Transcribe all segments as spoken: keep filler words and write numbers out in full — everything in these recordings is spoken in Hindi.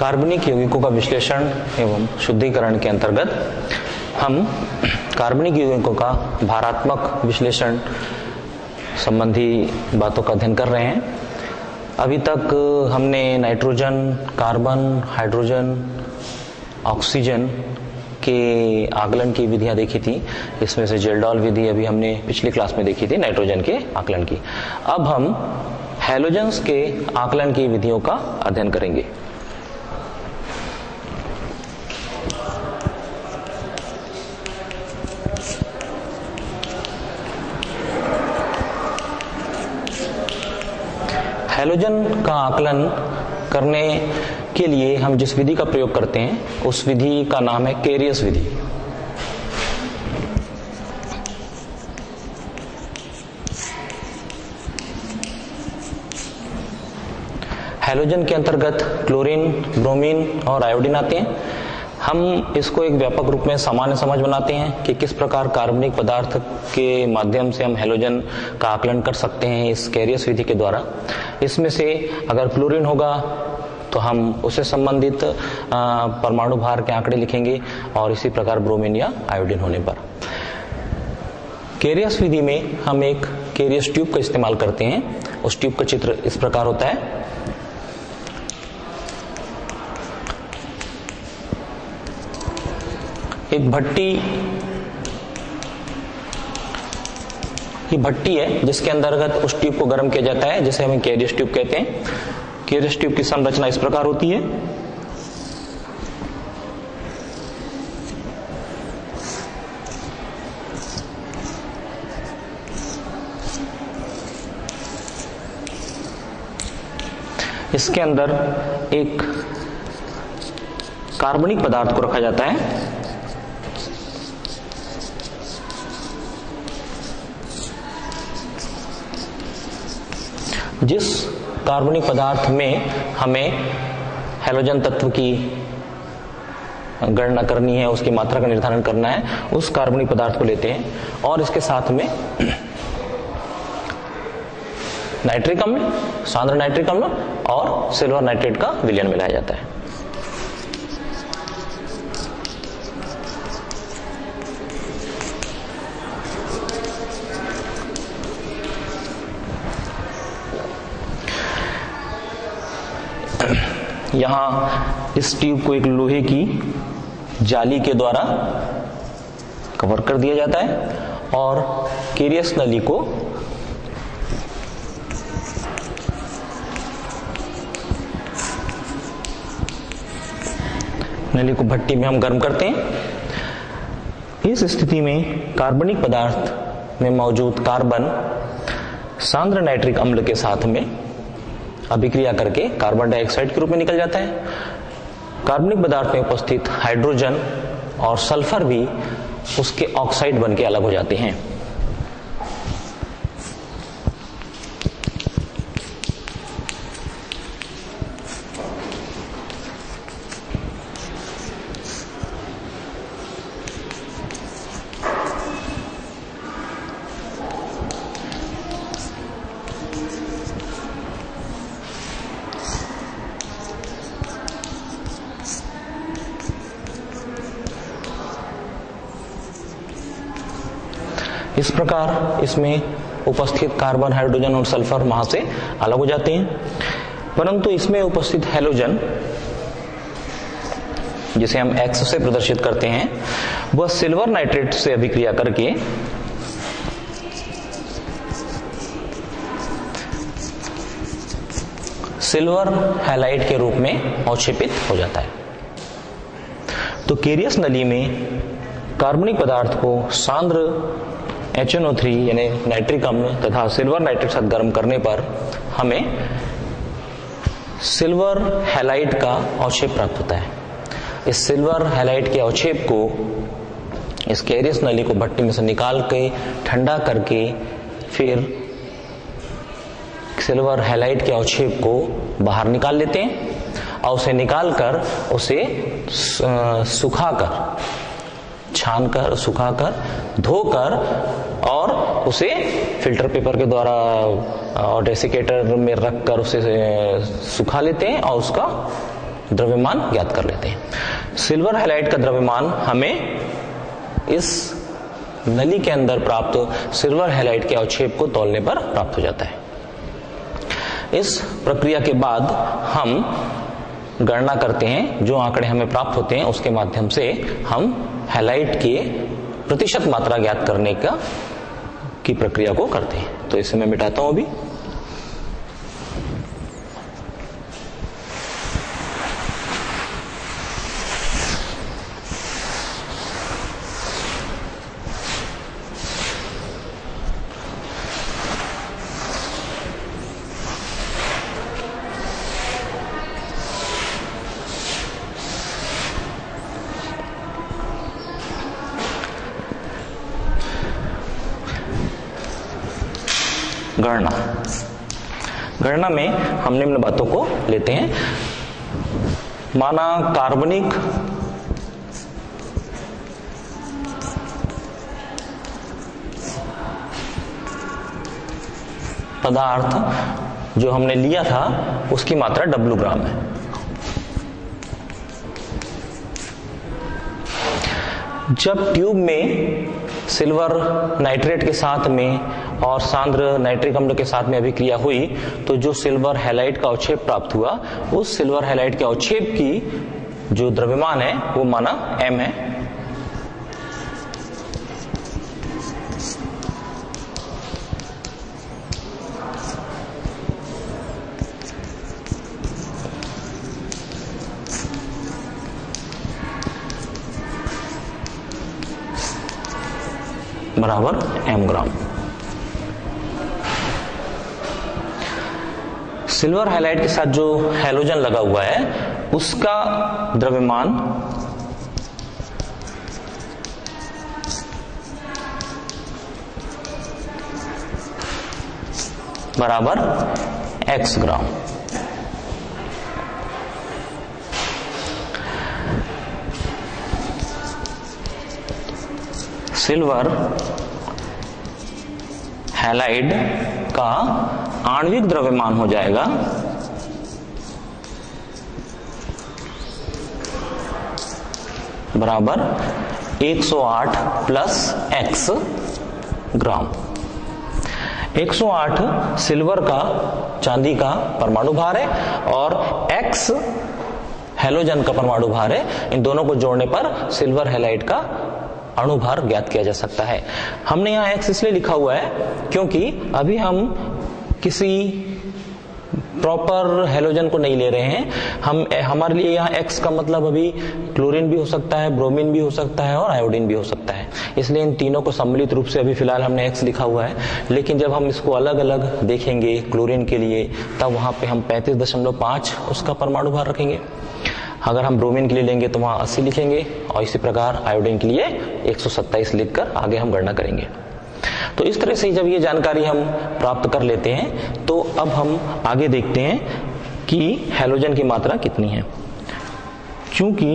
कार्बनिक यौगिकों का विश्लेषण एवं शुद्धिकरण के अंतर्गत हम कार्बनिक यौगिकों का भारात्मक विश्लेषण संबंधी बातों का अध्ययन कर रहे हैं। अभी तक हमने नाइट्रोजन, कार्बन, हाइड्रोजन, ऑक्सीजन के आकलन की विधियां देखी थी। इसमें से जेल्डॉल विधि अभी हमने पिछली क्लास में देखी थी नाइट्रोजन के आकलन की। अब हम हैलोजेंस के आकलन की विधियों का अध्ययन करेंगे। हैलोजन का आकलन करने के लिए हम जिस विधि का प्रयोग करते हैं उस विधि का नाम है कैरियस विधि। हैलोजन के अंतर्गत क्लोरीन, ब्रोमीन और आयोडीन आते हैं। हम इसको एक व्यापक रूप में सामान्य समझ बनाते हैं कि किस प्रकार कार्बनिक पदार्थ के माध्यम से हम हैलोजन का आकलन कर सकते हैं इस कैरियस विधि के द्वारा। इसमें से अगर क्लोरीन होगा तो हम उससे संबंधित परमाणु भार के आंकड़े लिखेंगे और इसी प्रकार ब्रोमीन या आयोडीन होने पर। कैरियस विधि में हम एक कैरियस ट्यूब का इस्तेमाल करते हैं। उस ट्यूब का चित्र इस प्रकार होता है। एक भट्टी ये भट्टी है जिसके अंतर्गत उस ट्यूब को गर्म किया जाता है, जिसे हम कैरियस ट्यूब कहते हैं। कैरियस ट्यूब की संरचना इस प्रकार होती है। इसके अंदर एक कार्बनिक पदार्थ को रखा जाता है। जिस कार्बनिक पदार्थ में हमें हैलोजन तत्व की गणना करनी है, उसकी मात्रा का निर्धारण करना है, उस कार्बनिक पदार्थ को लेते हैं और इसके साथ में नाइट्रिक अम्ल, सांद्र नाइट्रिक अम्ल और सिल्वर नाइट्रेट का विलयन मिलाया जाता है। यहां इस ट्यूब को एक लोहे की जाली के द्वारा कवर कर दिया जाता है और कैरियस नली को नली को भट्टी में हम गर्म करते हैं। इस स्थिति में कार्बनिक पदार्थ में मौजूद कार्बन सांद्र नाइट्रिक अम्ल के साथ में अभिक्रिया करके कार्बन डाइऑक्साइड के रूप में निकल जाता है। कार्बनिक पदार्थ में उपस्थित हाइड्रोजन और सल्फर भी उसके ऑक्साइड बन के अलग हो जाते हैं। इस प्रकार इसमें उपस्थित कार्बन, हाइड्रोजन और सल्फर वहां से अलग हो जाते हैं, परंतु इसमें उपस्थित हैलोजन, जिसे हम एक्स से प्रदर्शित करते हैं, वह सिल्वर नाइट्रेट से अभिक्रिया करके सिल्वर हैलाइड के रूप में अवक्षेपित हो जाता है। तो कैरियस नली में कार्बनिक पदार्थ को सांद्र एच एन ओ थ्री यानी नाइट्रिक अम्ल तथा सिल्वर नाइट्रेट साथ गर्म करने पर हमें सिल्वर हैलाइड का अवक्षेप प्राप्त होता है। इस सिल्वर हैलाइड के अवक्षेप को इस कैरियस नली को भट्टी में से निकाल के ठंडा करके फिर सिल्वर हैलाइड के अवक्षेप को बाहर निकाल लेते हैं और उसे निकालकर उसे सुखाकर, छानकर, सुखाकर, धोकर और उसे फिल्टर पेपर के द्वारा और डेसिकेटर में रखकर उसे सुखा लेते हैं और उसका द्रव्यमान ज्ञात कर लेते हैं। सिल्वर हैलाइड का द्रव्यमान हमें इस नली के अंदर प्राप्त सिल्वर हैलाइड के अवक्षेप को तौलने पर प्राप्त हो जाता है। इस प्रक्रिया के बाद हम गणना करते हैं, जो आंकड़े हमें प्राप्त होते हैं उसके माध्यम से हम हैलाइड के प्रतिशत मात्रा ज्ञात करने का की प्रक्रिया को करते हैं। तो इसे मैं मिटाता हूं अभी। गणना गणना में हम निम्न बातों को लेते हैं। माना कार्बनिक पदार्थ जो हमने लिया था उसकी मात्रा डब्ल्यू ग्राम है। जब ट्यूब में सिल्वर नाइट्रेट के साथ में और सांद्र नाइट्रिक अम्ल के साथ में अभिक्रिया हुई तो जो सिल्वर हैलाइड का अवक्षेप प्राप्त हुआ, उस सिल्वर हैलाइड के अवक्षेप की जो द्रव्यमान है वो माना एम है। बराबर एम ग्राम। सिल्वर हैलाइड के साथ जो हैलोजन लगा हुआ है उसका द्रव्यमान बराबर एक्स ग्राम। सिल्वर हैलाइड का आणविक द्रव्यमान हो जाएगा बराबर एक सौ आठ प्लस एक्स ग्राम। एक सौ आठ सिल्वर का चांदी का परमाणु भार है और एक्स हैलोजन का परमाणु भार है। इन दोनों को जोड़ने पर सिल्वर हैलाइड का अणुभार ज्ञात किया जा सकता है। हमने यहाँ एक्स इसलिए लिखा हुआ है क्योंकि अभी हम किसी प्रॉपर हैलोजन को नहीं ले रहे हैं। हम हमारे लिए यहाँ एक्स का मतलब अभी क्लोरीन भी हो सकता है, ब्रोमीन भी हो सकता है और आयोडीन भी हो सकता है। इसलिए इन तीनों को सम्मिलित रूप से अभी फिलहाल हमने एक्स लिखा हुआ है। लेकिन जब हम इसको अलग अलग देखेंगे क्लोरीन के लिए तब वहां पे हम पैंतीस दशमलव पांच उसका परमाणु भार रखेंगे। अगर हम ब्रोमीन के लिए लेंगे तो वहां अस्सी लिखेंगे और इसी प्रकार आयोडीन के लिए एक सौ सत्ताईस लिखकर आगे हम गणना करेंगे। तो इस तरह से जब ये जानकारी हम प्राप्त कर लेते हैं तो अब हम आगे देखते हैं कि हैलोजन की मात्रा कितनी है। क्योंकि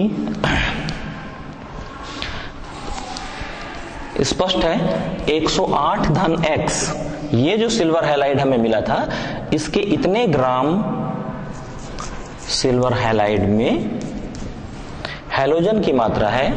स्पष्ट है एक सौ आठ धन एक्स ये जो सिल्वर हैलाइड हमें मिला था इसके इतने ग्राम सिल्वर हैलाइड में हैलोजन की मात्रा है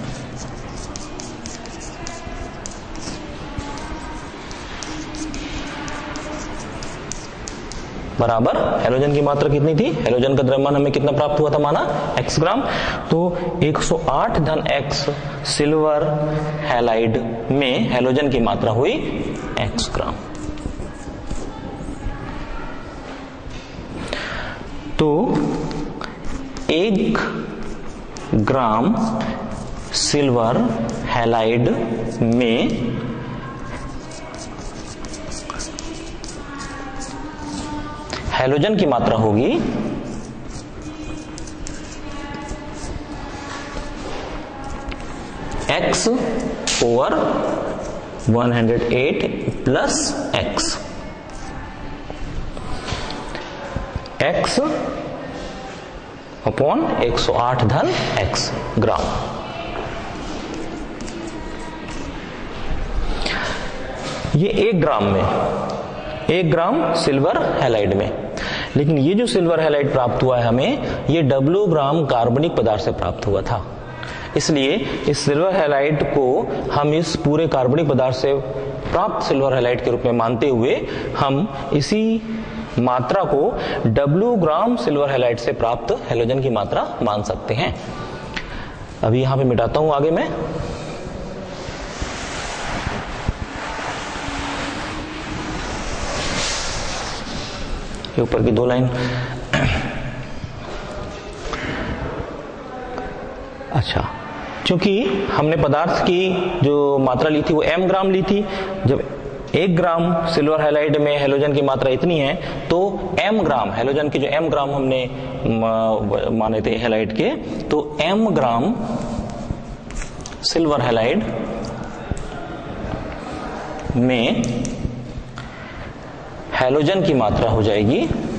बराबर हैलोजन की मात्रा कितनी थी, हैलोजन का द्रव्यमान हमें कितना प्राप्त हुआ था माना एक्स ग्राम। तो एक सौ आठ धन एक्स सिल्वर हैलाइड में हैलोजन की मात्रा हुई एक्स ग्राम। तो एक ग्राम सिल्वर हैलाइड में हैलोजन की मात्रा होगी एक्स ओवर एक सौ आठ प्लस एक्स। एक्स अपॉन एक सौ आठ धन एक्स ग्राम। ये एक ग्राम में, एक ग्राम सिल्वर हैलाइड में। लेकिन ये जो सिल्वर हैलाइड प्राप्त हुआ है हमें, ये डब्ल्यू ग्राम कार्बनिक पदार्थ से प्राप्त हुआ था। इसलिए इस सिल्वर हैलाइड को हम इस पूरे कार्बनिक पदार्थ से प्राप्त सिल्वर हैलाइड के रूप में मानते हुए हम इसी मात्रा को डब्ल्यू ग्राम सिल्वर हैलाइड से प्राप्त हैलोजन की मात्रा मान सकते हैं। अभी यहां पे मिटाता हूं आगे मैं। ये ऊपर की दो लाइन। अच्छा, क्योंकि हमने पदार्थ की जो मात्रा ली थी वो एम ग्राम ली थी। जब एक ग्राम सिल्वर हैलाइड में हैलोजन की मात्रा इतनी है तो एम ग्राम हैलोजन के जो एम ग्राम हमने माने थे हैलाइड के, तो एम ग्राम सिल्वर हैलाइड में हैलोजन की मात्रा हो जाएगी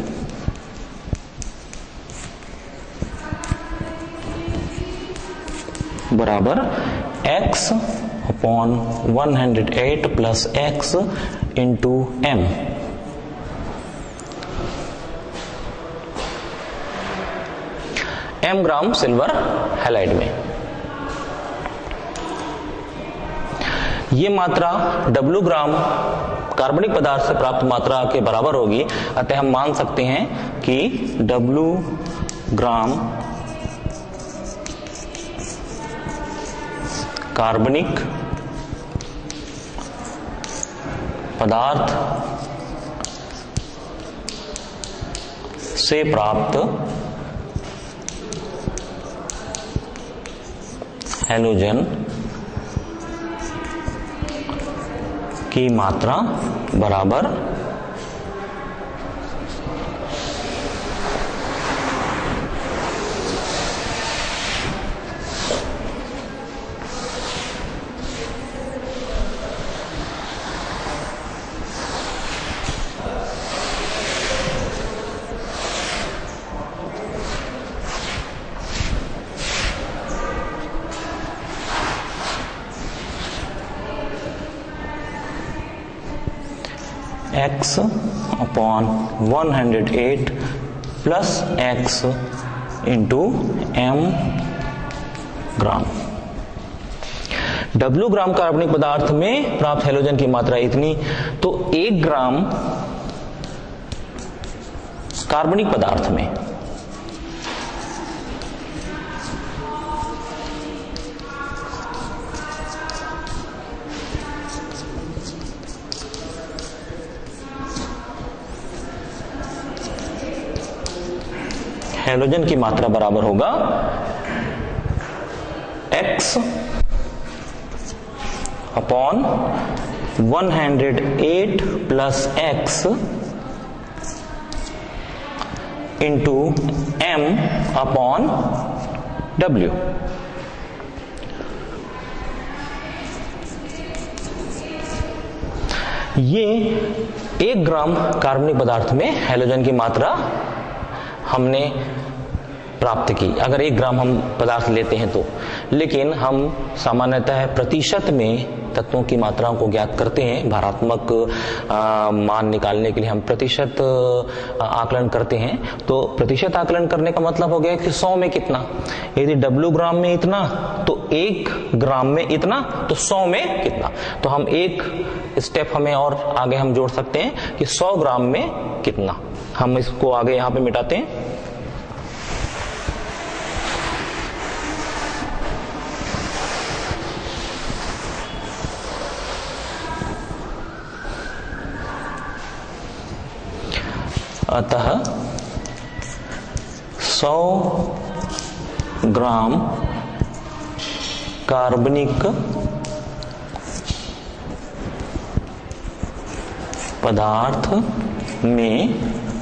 बराबर x upon one hundred eight plus x into M. M gram silver halide में ये मात्रा डब्ल्यू ग्राम कार्बनिक पदार्थ से प्राप्त मात्रा के बराबर होगी। अतः हम मान सकते हैं कि डब्ल्यू ग्राम कार्बनिक पदार्थ से प्राप्त हैलोजन की मात्रा बराबर x upon one hundred eight plus x into M gram. W gram कार्बनिक पदार्थ में प्राप्त हैलोजन की मात्रा इतनी, तो एक ग्राम कार्बनिक पदार्थ में हैलोजन की मात्रा बराबर होगा x upon one hundred eight plus x into m upon w। ये एक ग्राम कार्बनिक पदार्थ में हैलोजन की मात्रा हमने प्राप्त की, अगर एक ग्राम हम पदार्थ लेते हैं तो। लेकिन हम सामान्यतः प्रतिशत में तत्वों की मात्राओं को ज्ञात करते हैं। भारात्मक आ, मान निकालने के लिए हम प्रतिशत आकलन करते हैं। तो प्रतिशत आकलन करने का मतलब हो गया कि सौ में कितना। यदि डब्ल्यू ग्राम में इतना तो एक ग्राम में इतना, तो सौ में कितना। तो हम एक स्टेप हमें और आगे हम जोड़ सकते हैं कि सौ ग्राम में कितना। हम इसको आगे यहां पे मिटाते हैं। अतः सौ ग्राम कार्बनिक पदार्थ में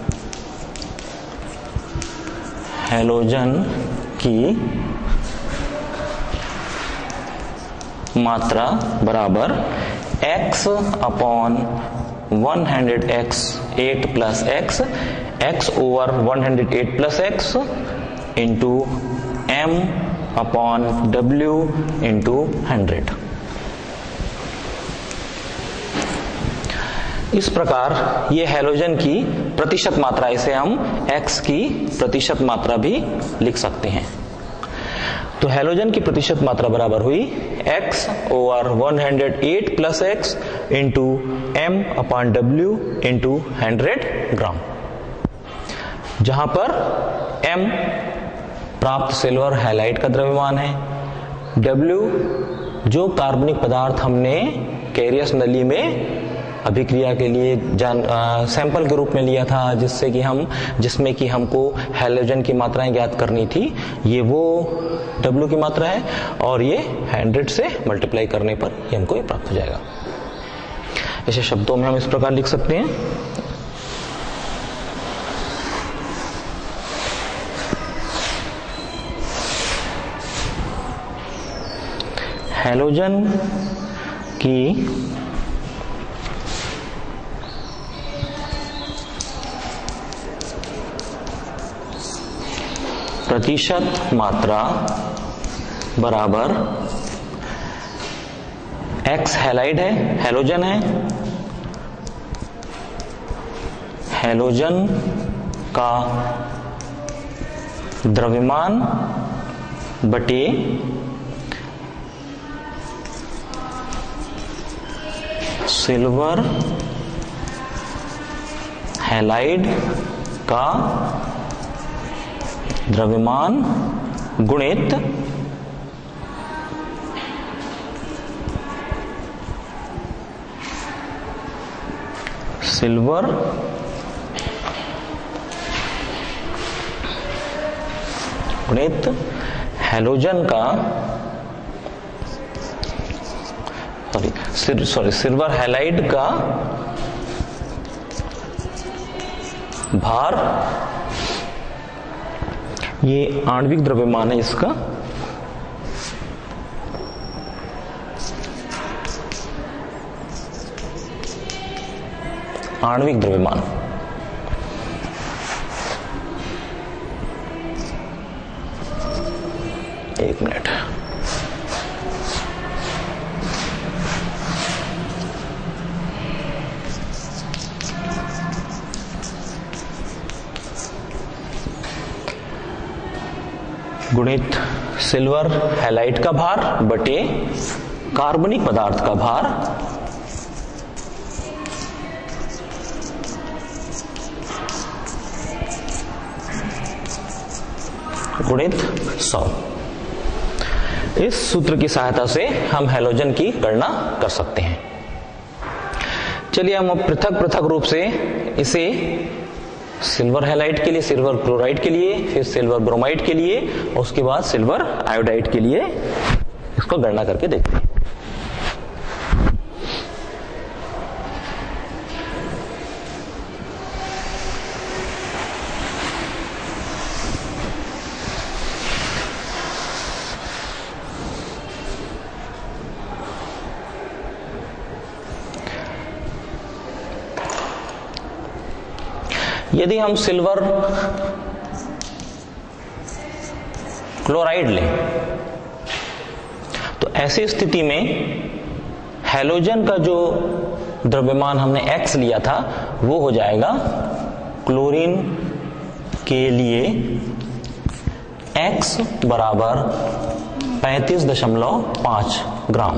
हैलोजन की मात्रा बराबर x upon one hundred eight plus x, x over one hundred eight plus x into m upon w into hundred. इस प्रकार ये हैलोजन की प्रतिशत मात्रा, इसे हम X की प्रतिशत मात्रा भी लिख सकते हैं। तो हैलोजन की प्रतिशत मात्रा बराबर हुई X over one hundred eight plus X into M upon W into hundred gram, जहां पर M प्राप्त सिल्वर हैलाइड का द्रव्यमान है, W जो कार्बनिक पदार्थ हमने कैरियस नली में अभिक्रिया के लिए जान आ, सैंपल के रूप में लिया था, जिससे कि हम जिसमें कि हमको हैलोजन की मात्राएं ज्ञात करनी थी, ये वो W की मात्रा है और ये हंड्रेड से मल्टीप्लाई करने पर ये हमको ये प्राप्त हो जाएगा। ऐसे शब्दों में हम इस प्रकार लिख सकते हैं, हैलोजन की प्रतिशत मात्रा बराबर X हैलाइड है, हैलोजन है, हैलोजन का द्रव्यमान बटे सिल्वर हैलाइड का द्रव्यमान गुणित सिल्वर गुणित हैलोजन का सॉरी सॉरी सिल्वर हैलाइड का भार, ये आणविक द्रव्यमान है इसका, आणविक द्रव्यमान। एक मिनट, गुणित सिल्वर हैलाइड का भार बटे कार्बनिक पदार्थ का भार गुणित सौ। इस सूत्र की सहायता से हम हैलोजन की गणना कर सकते हैं। चलिए हम अब पृथक पृथक रूप से इसे सिल्वर हैलाइड के लिए, सिल्वर क्लोराइड के लिए, फिर सिल्वर ब्रोमाइड के लिए और उसके बाद सिल्वर आयोडाइड के लिए इसको गणना करके देखते हैं। यदि हम सिल्वर क्लोराइड लें तो ऐसी स्थिति में हैलोजन का जो द्रव्यमान हमने X लिया था वो हो जाएगा क्लोरीन के लिए X बराबर पैंतीस दशमलव पांच ग्राम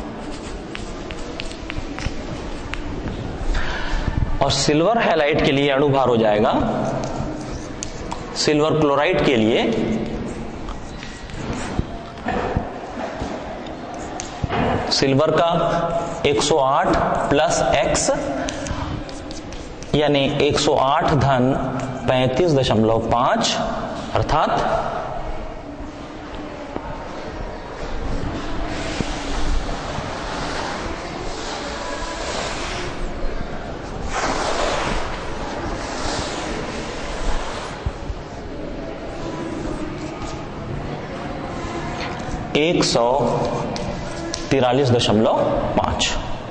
और सिल्वर हैलाइड के लिए अणुभार हो जाएगा, सिल्वर क्लोराइड के लिए सिल्वर का एक सौ आठ प्लस एक्स यानी एक सौ आठ धन पैंतीस दशमलव पांच अर्थात एक सौ तिरालीस दशमलव पांच।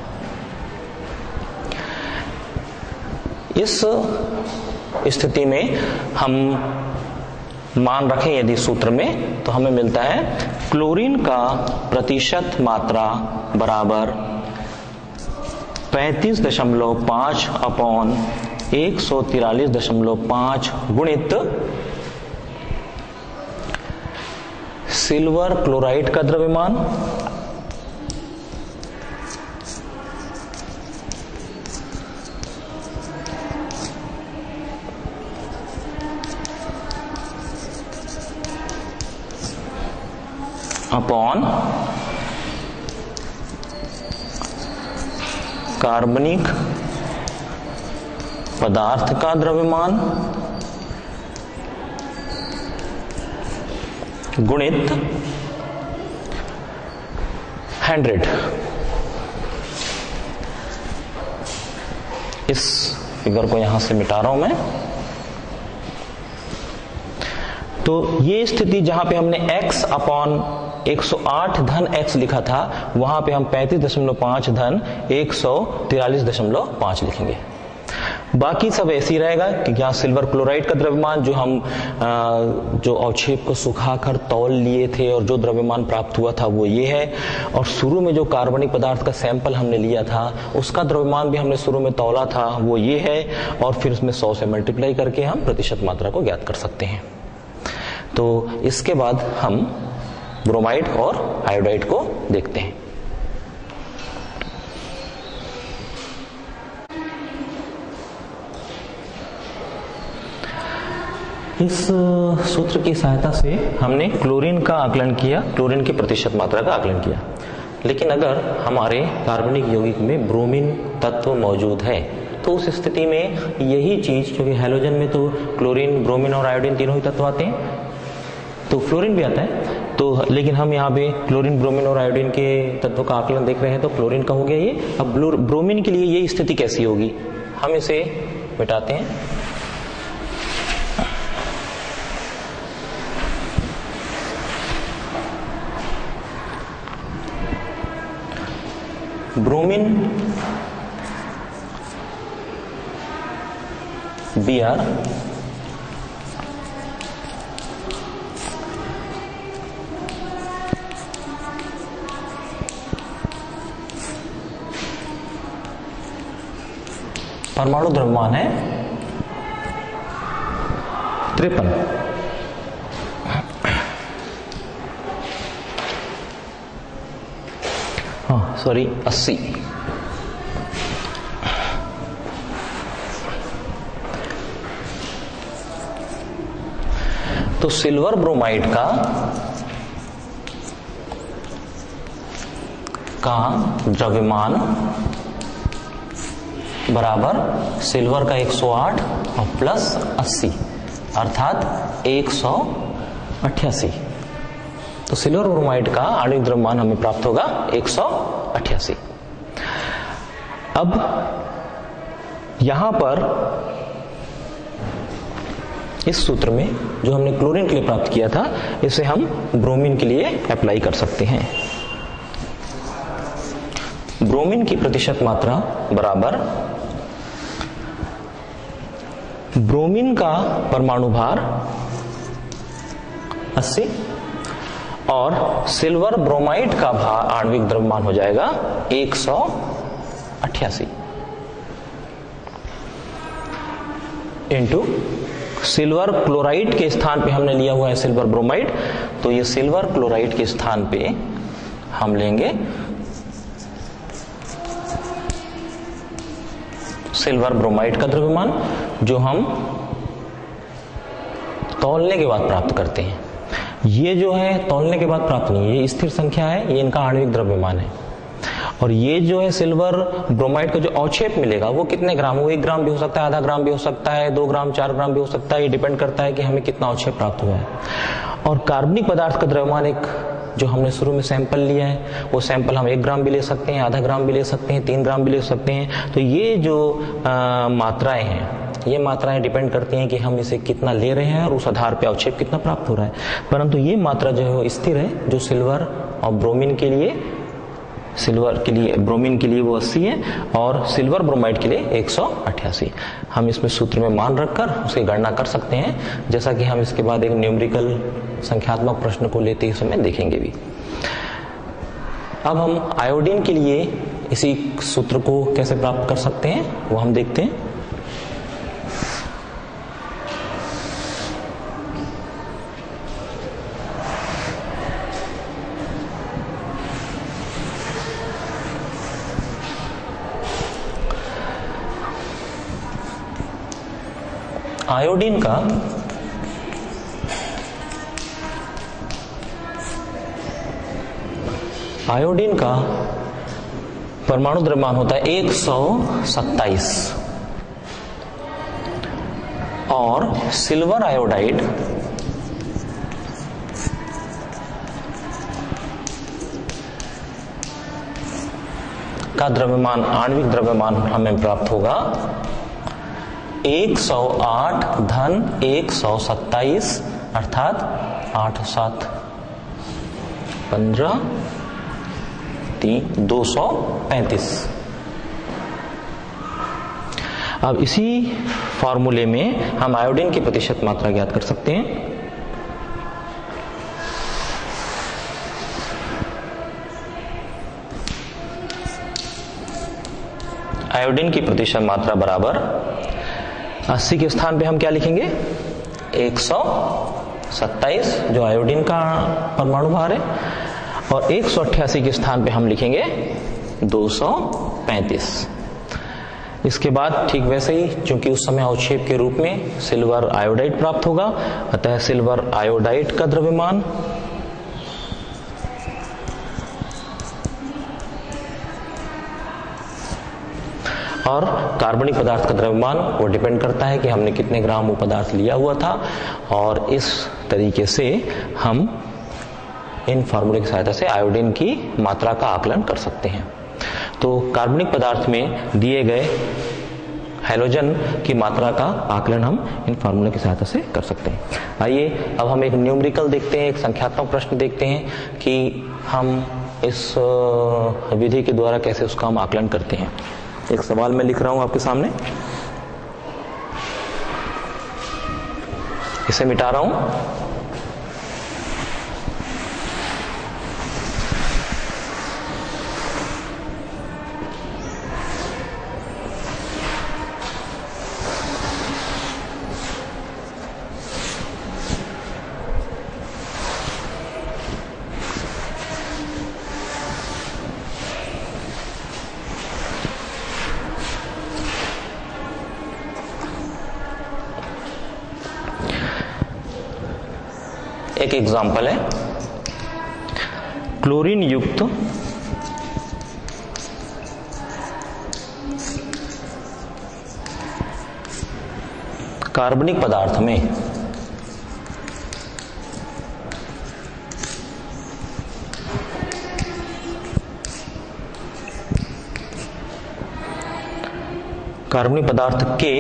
इस स्थिति में हम मान रखें यदि सूत्र में तो हमें मिलता है क्लोरीन का प्रतिशत मात्रा बराबर पैंतीस दशमलव पांच अपॉन एक सौ तिरालीस दशमलव पांच गुणित सिल्वर क्लोराइड का द्रव्यमान अपॉन कार्बनिक पदार्थ का द्रव्यमान गुणित हंड्रेड। इस फिगर को यहां से मिटा रहा हूं मैं। तो ये स्थिति जहां पे हमने x अपॉन एक सौ आठ धन x लिखा था, वहां पे हम पैंतीस दशमलव पांच धन एक सौ तिरालीस दशमलव पांच लिखेंगे। बाकी सब ऐसे ही रहेगा कि यहाँ सिल्वर क्लोराइड का द्रव्यमान जो हम जो अवक्षेप को सुखाकर तौल लिए थे और जो द्रव्यमान प्राप्त हुआ था वो ये है, और शुरू में जो कार्बनिक पदार्थ का सैंपल हमने लिया था उसका द्रव्यमान भी हमने शुरू में तौला था वो ये है, और फिर उसमें सौ से मल्टीप्लाई करके हम प्रतिशत मात्रा को ज्ञात कर सकते हैं। तो इसके बाद हम ब्रोमाइड और आयोडाइड को देखते हैं। इस सूत्र की सहायता से हमने क्लोरीन का आकलन किया, क्लोरीन की प्रतिशत मात्रा का आकलन किया। लेकिन अगर हमारे कार्बनिक यौगिक में ब्रोमीन तत्व मौजूद है तो उस स्थिति में यही चीज, क्योंकि हैलोजन में तो क्लोरीन, ब्रोमीन और आयोडीन तीनों ही तत्व आते हैं, तो फ्लोरीन भी आता है, तो लेकिन हम यहाँ पे क्लोरीन, ब्रोमीन और आयोडीन के तत्वों का आकलन देख रहे हैं, तो क्लोरीन का हो गया ये। अब ब्रोमीन के लिए ये स्थिति कैसी होगी, हम इसे मिटाते हैं। ब्रोमीन बी आर परमाणु द्रव्यमान है तिरपन। हाँ सॉरी अस्सी। तो सिल्वर ब्रोमाइड का का द्रव्यमान बराबर सिल्वर का एक सौ आठ और प्लस अस्सी अर्थात एक सौ अट्ठासी। तो सिल्वर ब्रोमाइड का आणविक द्रव्यमान हमें प्राप्त होगा एक सौ अट्ठासी। अब यहां पर इस सूत्र में जो हमने क्लोरीन के लिए प्राप्त किया था, इसे हम ब्रोमीन के लिए अप्लाई कर सकते हैं। ब्रोमीन की प्रतिशत मात्रा बराबर ब्रोमीन का परमाणु भार अस्सी और सिल्वर ब्रोमाइड का भार आणविक द्रव्यमान हो जाएगा एक सौ अट्ठासी इंटू सिल्वर क्लोराइड के स्थान पे हमने लिया हुआ है सिल्वर ब्रोमाइड, तो ये सिल्वर क्लोराइड के स्थान पे हम लेंगे सिल्वर ब्रोमाइड का द्रव्यमान जो हम तौलने के बाद प्राप्त करते हैं। ये जो है तौलने के बाद प्राप्त नहीं है, ये स्थिर संख्या है, ये इनका आणविक द्रव्यमान है। और ये जो है सिल्वर ब्रोमाइड का जो अवक्षेप मिलेगा वो कितने ग्राम, वो एक ग्राम भी हो सकता है, आधा ग्राम भी हो सकता है, दो ग्राम, चार ग्राम भी हो सकता है, ये डिपेंड करता है कि हमें कितना अवक्षेप प्राप्त हुआ है। और कार्बनिक पदार्थ का द्रव्यमान एक जो हमने शुरू में सैंपल लिया है वो सैंपल हम एक ग्राम भी ले सकते हैं, आधा ग्राम भी ले सकते हैं, तीन ग्राम भी ले सकते हैं। तो ये जो आ, मात्राएं हैं, ये मात्राएं डिपेंड करती हैं कि हम इसे कितना ले रहे हैं और उस आधार पे अवक्षेप कितना प्राप्त हो रहा है। परंतु ये मात्रा जो है वो स्थिर है, जो सिल्वर और ब्रोमीन के लिए सिल्वर के लिए ब्रोमीन के लिए वो अस्सी है और सिल्वर ब्रोमाइड के लिए एक सौ अट्ठासी। हम इसमें सूत्र में मान रखकर उसकी गणना कर सकते हैं, जैसा कि हम इसके बाद एक न्यूमेरिकल संख्यात्मक प्रश्न को लेते ही समय देखेंगे भी। अब हम आयोडीन के लिए इसी सूत्र को कैसे प्राप्त कर सकते हैं वो हम देखते हैं। आयोडीन का आयोडीन का परमाणु द्रव्यमान होता है एक सौ सत्ताईस और सिल्वर आयोडाइड का द्रव्यमान, आणविक द्रव्यमान हमें प्राप्त होगा एक सौ आठ धन एक सौ सत्ताईस अर्थात आठ सात पंद्रह तीन दो सौ पैंतीस। अब इसी फॉर्मूले में हम आयोडीन की प्रतिशत मात्रा ज्ञात कर सकते हैं। आयोडीन की प्रतिशत मात्रा बराबर अस्सी के स्थान पे हम क्या लिखेंगे एक सौ सत्ताईस जो आयोडीन का परमाणु भार है, और एक सौ अट्ठासी के स्थान पे हम लिखेंगे दो सौ पैंतीस। इसके बाद ठीक वैसे ही, चूंकि उस समय अवक्षेप के रूप में सिल्वर आयोडाइड प्राप्त होगा, अतः सिल्वर आयोडाइड का द्रव्यमान और कार्बनिक पदार्थ का द्रव्यमान वो डिपेंड करता है कि हमने कितने ग्राम वो पदार्थ लिया हुआ था, और इस तरीके से हम इन फार्मूले की सहायता से आयोडीन की मात्रा का आकलन कर सकते हैं। तो कार्बनिक पदार्थ में दिए गए हैलोजन की मात्रा का आकलन हम इन फार्मूले की सहायता से कर सकते हैं। आइए अब हम एक न्यूमेरिकल देखते हैं, एक संख्यात्मक प्रश्न देखते हैं कि हम इस विधि के द्वारा कैसे उसका हम आकलन करते हैं। एक सवाल मैं लिख रहा हूं आपके सामने, इसे मिटा रहा हूं। एक एग्जाम्पल है, क्लोरीन युक्त कार्बनिक पदार्थ में कार्बनिक पदार्थ के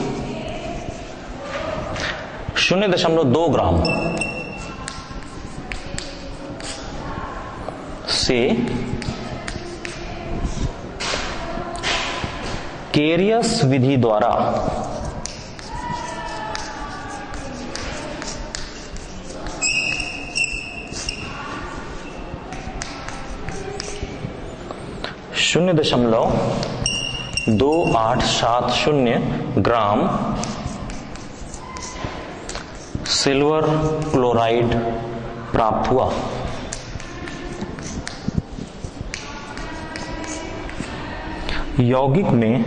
शून्य दशमलव दो ग्राम से केरियस विधि द्वारा शून्य दशमलव दो आठ सात शून्य ग्राम सिल्वर क्लोराइड प्राप्त हुआ। यौगिक में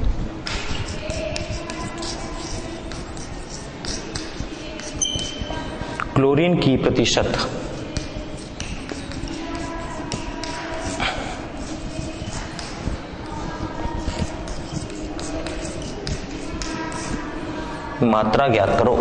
क्लोरीन की प्रतिशत मात्रा ज्ञात करो।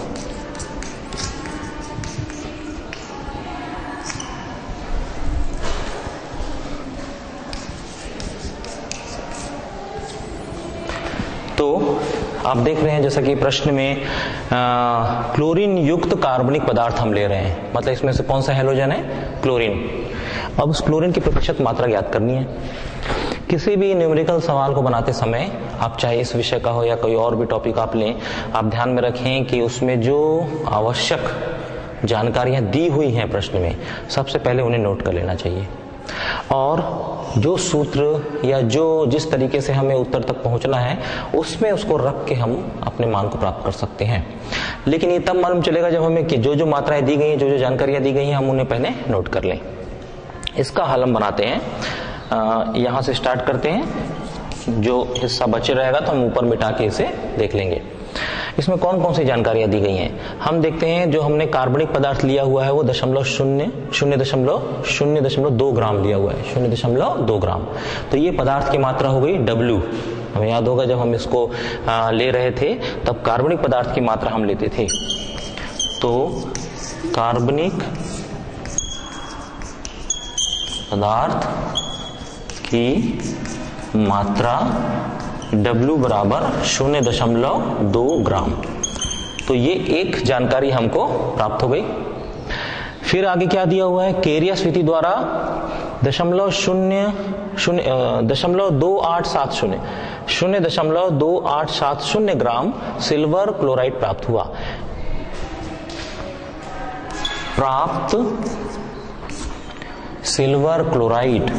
तो आप देख रहे हैं जैसा कि प्रश्न में आ, क्लोरीन युक्त कार्बनिक पदार्थ हम ले रहे हैं, मतलब इसमें से कौन सा हैलोजन है, क्लोरीन। अब उस क्लोरीन की प्रतिशत मात्रा ज्ञात करनी है। किसी भी न्यूमेरिकल सवाल को बनाते समय आप चाहे इस विषय का हो या कोई और भी टॉपिक आप लें, आप ध्यान में रखें कि उसमें जो आवश्यक जानकारियां दी हुई हैं प्रश्न में, सबसे पहले उन्हें नोट कर लेना चाहिए। और जो सूत्र या जो जिस तरीके से हमें उत्तर तक पहुंचना है उसमें उसको रख के हम अपने मान को प्राप्त कर सकते हैं। लेकिन ये तब मालूम चलेगा जब हमें कि जो जो मात्राएं दी गई हैं, जो जो जानकारियां दी गई हैं, हम उन्हें पहले नोट कर लें। इसका हल हम बनाते हैं, यहां से स्टार्ट करते हैं। जो हिस्सा बचे रहेगा तो हम ऊपर मिटा के इसे देख लेंगे। इसमें कौन कौन सी जानकारियां दी गई हैं हम देखते हैं। जो हमने कार्बनिक पदार्थ लिया हुआ है वो दशमलव शून्य शून्य दशमलव शून्य दशमलव दो ग्राम लिया हुआ है, शून्य दशमलव दो ग्राम। तो ये पदार्थ की मात्रा हो गई W। हमें याद होगा जब हम इसको आ, ले रहे थे तब कार्बनिक पदार्थ की मात्रा हम लेते थे। तो कार्बनिक पदार्थ की मात्रा W बराबर शून्य दशमलव दो ग्राम। तो ये एक जानकारी हमको प्राप्त हो गई। फिर आगे क्या दिया हुआ है, केरियस विधि द्वारा दशमलव शून्य शून्य दशमलव दो आठ सात शून्य शून्य दशमलव दो आठ सात शून्य ग्राम सिल्वर क्लोराइड प्राप्त हुआ। प्राप्त सिल्वर क्लोराइड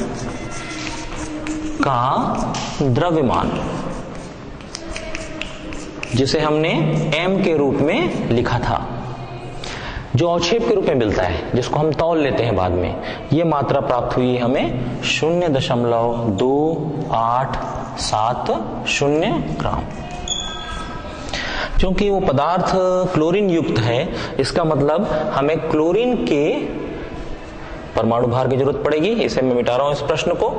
का द्रव्यमान, जिसे हमने m के रूप में लिखा था, जो अवक्षेप के रूप में मिलता है, जिसको हम तौल लेते हैं बाद में, ये मात्रा प्राप्त हुई हमें शून्य दशमलव दो आठ सात शून्य ग्राम। क्योंकि वो पदार्थ क्लोरीन युक्त है, इसका मतलब हमें क्लोरीन के परमाणु भार की जरूरत पड़ेगी। इसे मैं मिटा रहा हूं इस प्रश्न को।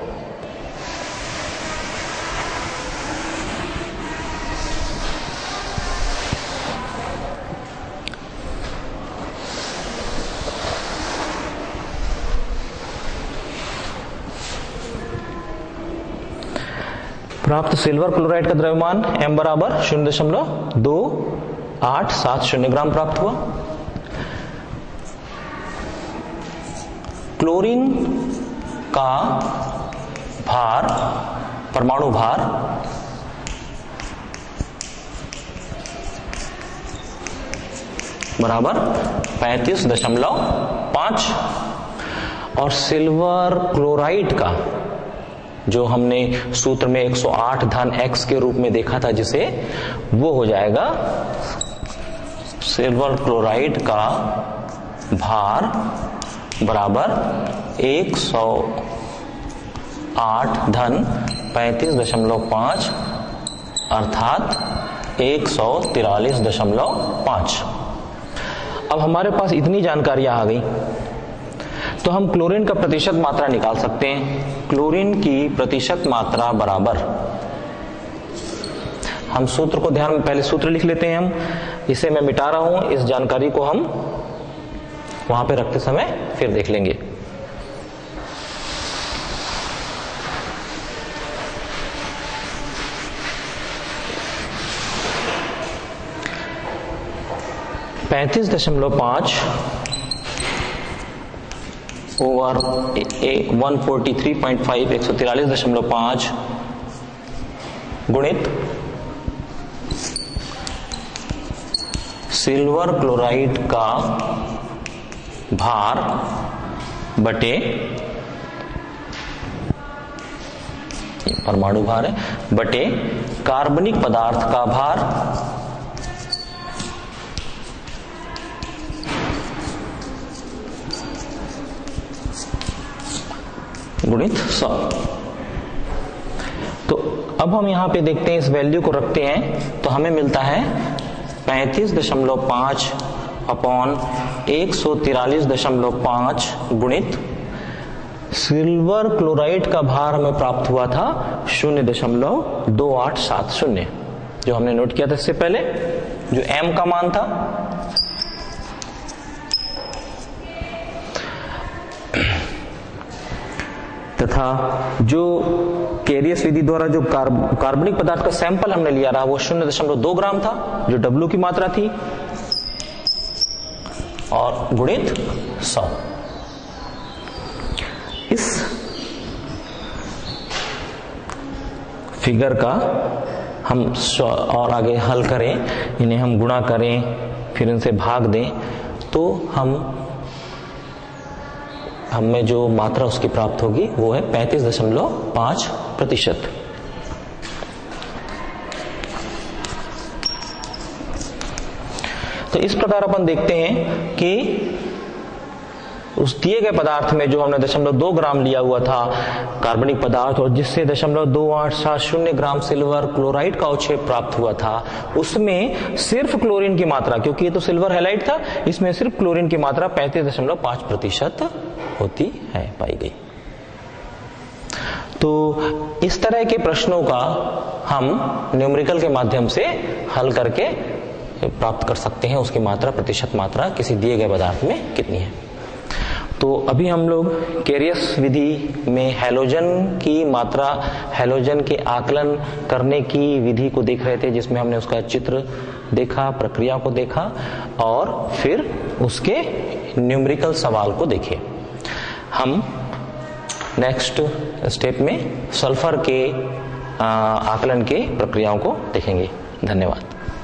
प्राप्त सिल्वर क्लोराइड का द्रव्यमान m बराबर शून्य दशमलव दो आठ सात शून्य ग्राम प्राप्त हुआ। क्लोरीन का भार, परमाणु भार बराबर पैंतीस दशमलव पांच, और सिल्वर क्लोराइड का जो हमने सूत्र में एक सौ आठ धन x के रूप में देखा था, जिसे वो हो जाएगा सिल्वर क्लोराइड का भार बराबर एक सौ आठ धन पैंतीस दशमलव पांच अर्थात एक सौ तिरालीस दशमलव पांच। अब हमारे पास इतनी जानकारियां आ गई तो हम क्लोरीन का प्रतिशत मात्रा निकाल सकते हैं। क्लोरीन की प्रतिशत मात्रा बराबर, हम सूत्र को ध्यान में, पहले सूत्र लिख लेते हैं हम। इसे मैं मिटा रहा हूं, इस जानकारी को हम वहां पे रखते समय फिर देख लेंगे। पैंतीस दशमलव पांच over one forty three point five, एक सौ तिरालीस दशमलव पांच गुणित सिल्वर क्लोराइड का भार बटे, परमाणु भार है, बटे कार्बनिक पदार्थ का भार गुणित सौ। तो अब हम यहां पे देखते हैं, इस वैल्यू को रखते हैं तो हमें मिलता है पैंतीस दशमलव पांच अपॉन एक सौ तिरालीस दशमलव पांच गुणित सिल्वर क्लोराइड का भार हमें प्राप्त हुआ था शून्य दशमलव दो आठ सात शून्य, जो हमने नोट किया था इससे पहले, जो m का मान था। तथा जो केरियस विधि द्वारा जो कार्ब, कार्बनिक पदार्थ का सैंपल हमने लिया रहा वो शून्य दशमलव दो ग्राम था, जो W की मात्रा थी, और गुणित सौ। इस फिगर का हम और आगे हल करें, इन्हें हम गुणा करें, फिर इनसे भाग दें, तो हम हमें जो मात्रा उसकी प्राप्त होगी वो है पैंतीस दशमलव पांच प्रतिशत। तो इस प्रकार अपन देखते हैं कि उस दिए गए पदार्थ में जो हमने दशमलव दो ग्राम लिया हुआ था कार्बनिक पदार्थ और जिससे दशमलव दो आठ सात शून्य ग्राम सिल्वर क्लोराइड का अवक्षेप प्राप्त हुआ था, उसमें सिर्फ क्लोरीन की मात्रा, क्योंकि ये तो सिल्वर हैलाइड था, इसमें सिर्फ क्लोरीन की मात्रा पैंतीस दशमलव पांच प्रतिशत होती है पाई गई। तो इस तरह के प्रश्नों का हम न्यूमेरिकल के माध्यम से हल करके प्राप्त कर सकते हैं उसकी मात्रा, प्रतिशत मात्रा किसी दिए गए पदार्थ में कितनी है। तो अभी हम लोग कैरियस विधि में हैलोजन की मात्रा, हैलोजन के आकलन करने की विधि को देख रहे थे, जिसमें हमने उसका चित्र देखा, प्रक्रिया को देखा और फिर उसके न्यूमेरिकल सवाल को देखे। हम नेक्स्ट स्टेप में सल्फर के आकलन के प्रक्रियाओं को देखेंगे। धन्यवाद।